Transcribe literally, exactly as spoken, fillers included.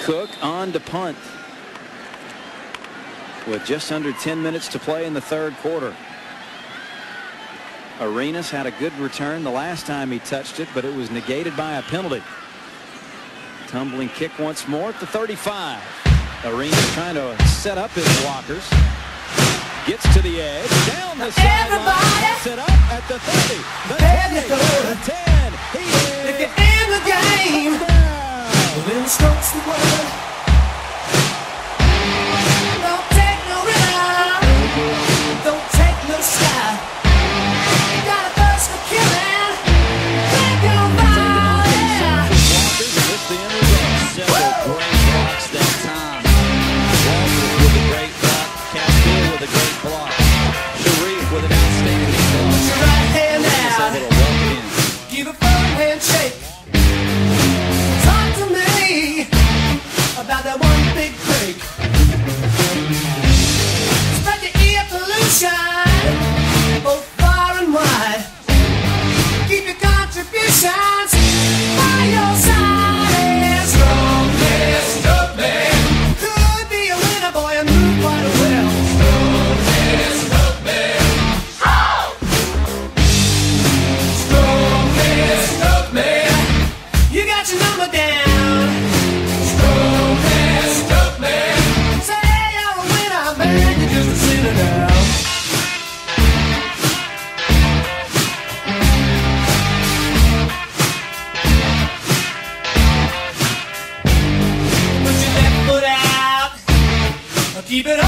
Cook on to punt with just under ten minutes to play in the third quarter. Arenas had a good return the last time he touched it, but it was negated by a penalty. Tumbling kick once more at the thirty-five. Arenas trying to set up his blockers. Gets to the edge, down the sideline, set up at the thirty, the twenty, the ten. He is if you're in the game, well, then strokes the word. Don't take no rhythm, don't take no style. You got a thirst for killing, make your mind. This the end result. Several great blocks that time. Walters with a great block, Castile with a great block, Sharif with an outstanding block. Put your right hand out, Able to walk in. give a firm handshake. Talk to me about that one big break. Spread the ear pollution both far and wide. Keep your contributions by your side. Strong man, strong man. Could be a winner, boy, and move quite well. Strong man, strong man. Strong! Strong man, strong man. You got your number down. Strong man, strong man. Say you're a winner, man, you're just a sinner now. Put your left foot out. Keep it